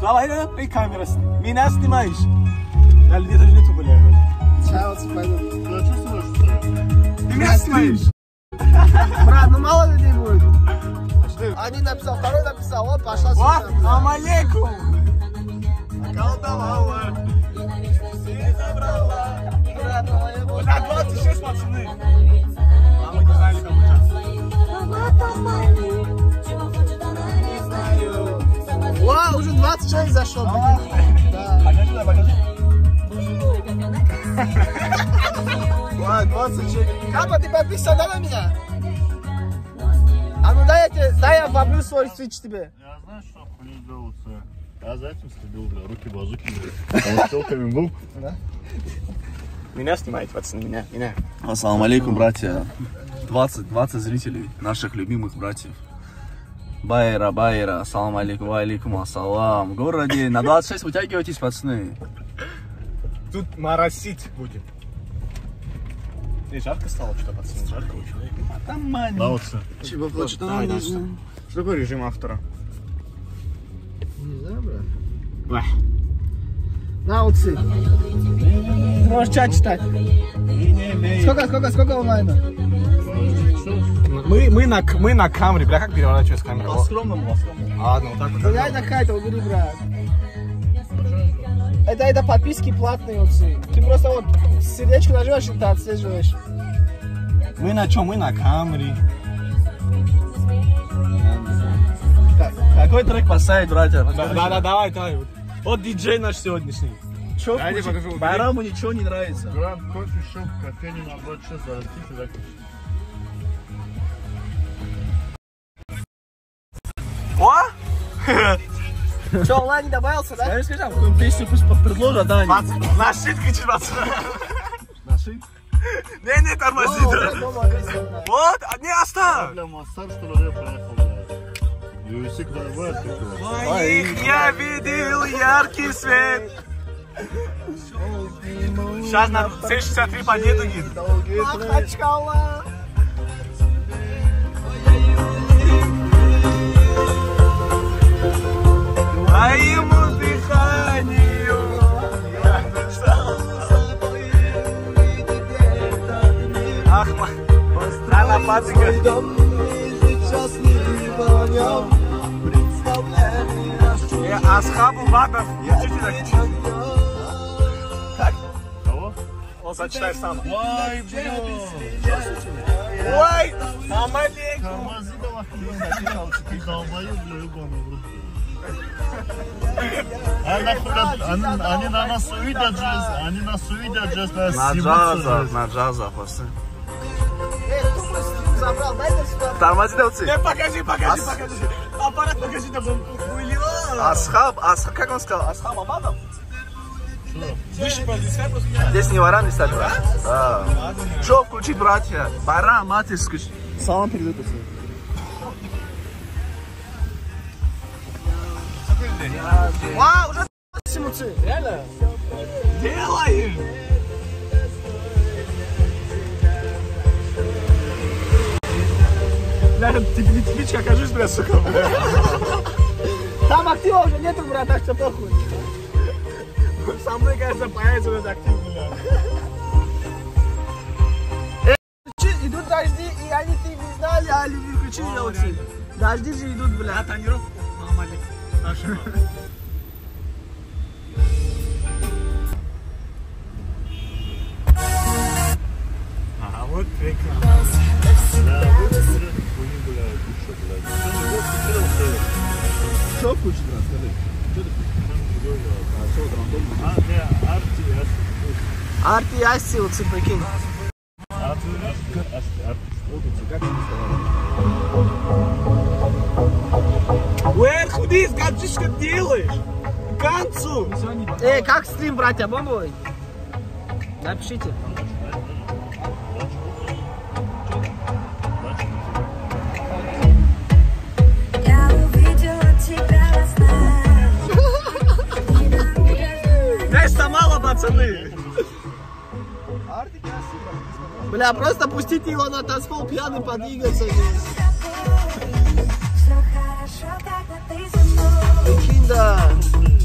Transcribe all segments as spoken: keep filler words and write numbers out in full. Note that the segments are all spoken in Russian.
Давай, и камера. Меня снимаешь. Да, людей даже нету, бля. Чао, пойду. Ты чувствуешь, что? Ты меня снимаешь. Брат, ну мало людей будет. Один написал, второй написал, вот пошла сюда. Вот, салам алейкум. Околдовала. Да, двадцать шесть, пацаны. А мы не знали, как участвовать. Вау, уже двадцать человек зашел. Да. Покажи, да, покажи. Ладно, двадцать человек. Капа, ты подписан, да, на меня? А ну дай я тебе, дай я вобью свой свич тебе. Я знаю, что хуйню делается. Я за этим следил, бля, руки базуки, бля. Он телками был. Меня снимает, пацаны, меня, меня. Ассаламу алейкум, братья. двадцать, двадцать зрителей, наших любимых братьев. Байра, Байра, ассаламу алейкум, ва алейкум ассалам. В городе на двадцать шесть вытягивайтесь, пацаны. Тут моросить будет. И жарко стало что-то, пацаны, жарко очень. Да, вот все. Чего хочет, давай дальше. Что такое режим автора? Не знаю, брат. На, вот ты. Ты можешь чат читать. Сколько, сколько, сколько онлайна? Мы, мы, на, мы на камере, бля, как переворачивать с камеры? По-скромному, по-скромному. Ладно, вот так вот. Я на кайта, убери, брат. Это, это подписки платные, вот ты. Ты просто вот сердечко нажимаешь и ты отслеживаешь. Мы на чем? Мы на камере. Какой трек поставить, братья? Да, да, да, давай, давай. Вот диджей наш сегодняшний. Чё, Дайте покажу. Байраму ничего не нравится. Гранд кофе-шоп, кофейня на двадцать шесть, зарастите, закрыть. О! Че, онлайн не добавился, да? Скажи, скажи, какую песню пусть предложат, да? На шитке чувак. На шит? Не, не, тормози. Вот, не оставь. Бля, массаж, что ли, я поехал, бля. ю эф си давай, Моих я видел яркий свет. Сейчас на цэ шестьдесят три подъеду едет. Махачкала. Твоему дыханию. Ах, она падает. Асхабу Бадов. Как? Кого? Он зачитай сам. Ой, бля. Ой, салам алейкум. Тормози, давай, ты долбоёб, бля, ебаный, бля. Они, они на нас увидят же, они нас увидят же, нас На джазах, на джазах, просто. Эй, кто мой стрим забрал? Дай мне сюда. Тормози, да, уци. Не, покажи, покажи, покажи. Аппарат покажи, да, хуйлила. Асхаб, Асхаб, как он сказал? Асхаб Амадов? Выше подискай, просто. Здесь не варан не стать, брат. Да. Что включить, братья? Байрам, матери, включить. Салам передают, если. Вау, уже симуцы. Реально? Делаем! Бля, ты не твич, окажись, бля, сука, бля. Там актива уже нету, брат, так что похуй. Со мной, кажется, появится этот актив, бля. Идут дожди, и они ты не знали, а любви включили я вот сюда. Дожди же идут, бля. А тонировка? Салам алейкум. Наши. Ага, вот прекрасно. Что включить, брат, скажи? Что ты включишь? А, что, рандомно? А, не, арти, Арти и Асти, вот ты прикинь. арти, арти, арти. Как они сказали? Уэр, худис, как ты что делаешь? К концу. Эй, как стрим, братья, бомбовый? Напишите. Я увидела тебя во снах. Места мало, пацаны. Бля, просто пустите его на танцпол пьяный подвигаться здесь. Все хорошо, когда ты со мной. Прикинь, да.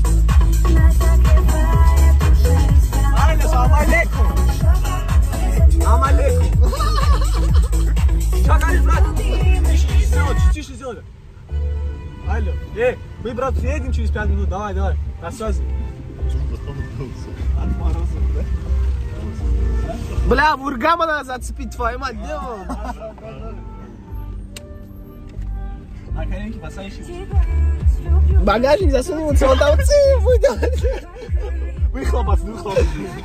Эй, мы, брат, приедем через пять минут, давай, давай, на связи. От мороза, да? Бля, Ургама надо зацепить, твою мать, где он? А коленки посадишь? Багажник засунется, вот там циф выделать. Выхлоп, выхлоп.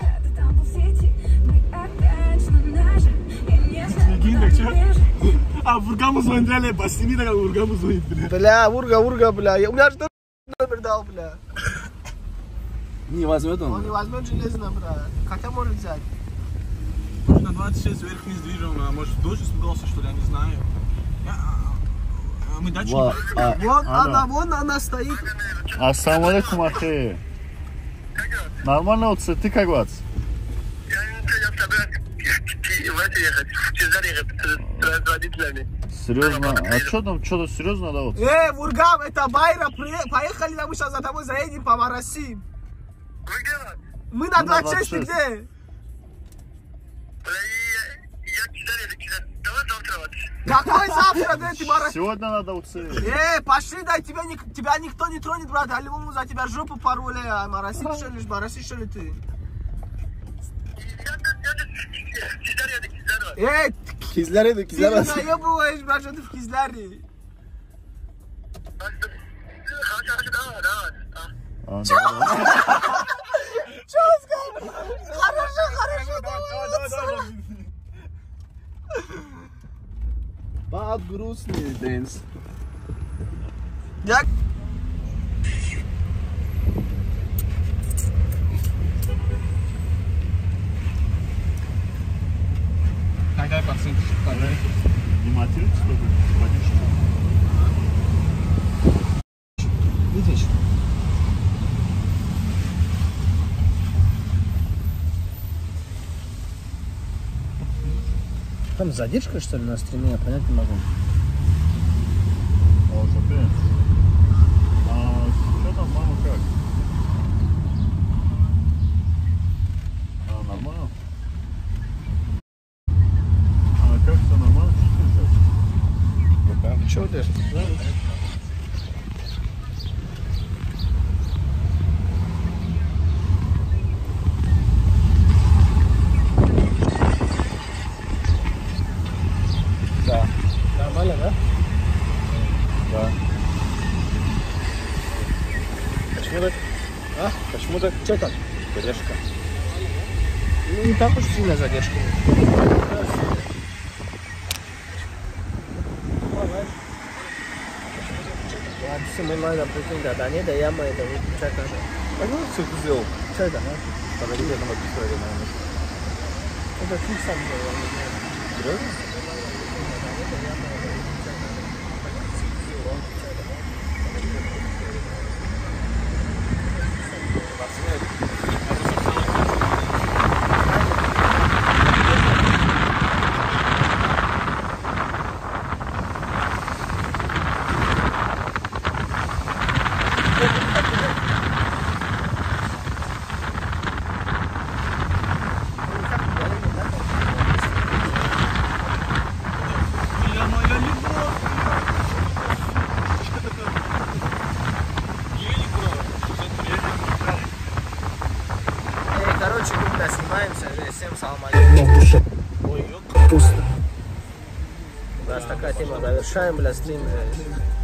А Ургаму звонит, реально, бассейни, так Ургаму звонит, бля. Бля, Урга, Урга, бля. У меня же номер дал, бля. Не возьмет Он он? не возьмет железно, бля. Хотя может взять. На двадцать шесть вверх-вниз движем, а может дождь испугался, что ли, я не знаю. Я- а Мы дачу Ва- не а- Вон alo. она, вон она стоит. Assalamu alaikum, ахи. Нормально, вот ты как вас? Серьезно? А что там, что-то серьезно, да, вот? Эй, Ургам, это Байра, при- поехали, мы сейчас за тобой заедем по Марасим. Мы на Мы на двадцать шесть, ты двадцать где? Какой завтра, да, ты Марасим? Сегодня надо вот... Эй, пошли, дай, тебя, ник- тебя никто не тронет, брат, по-любому за тебя жопу порвали, а Марасим, что ли, Марасим, что ли ты? Эй, Кизляре, ты кизляре. не наебываешь, брат, что ты в Кизляре? А, да, да. Четко! Хорошо, хорошо, давай. Бад грустный дэнс. Я... Какая процент? Не материтесь только, водички. Видишь? Там задержка, что ли, на стриме, я понять не могу. О, смотри. А что там, мама, как? А, нормально? А как все нормально? Чего ты? Да. Нормально, да? Да. Почему так? А? Почему так? Что так? Задержка. Ну, не так уж сильно задержка. Все нормально, прикинь, да, да, не, да, яма это выключать надо. А ну все ты сделал? Что это? Подожди, я там описываю, наверное. Это ты сам делал, я не знаю. Серьезно? Эй, короче, мы туда снимаемся, всем салам алейкум. Ой, пусто. У нас такая тема, завершаем, бля, стрим.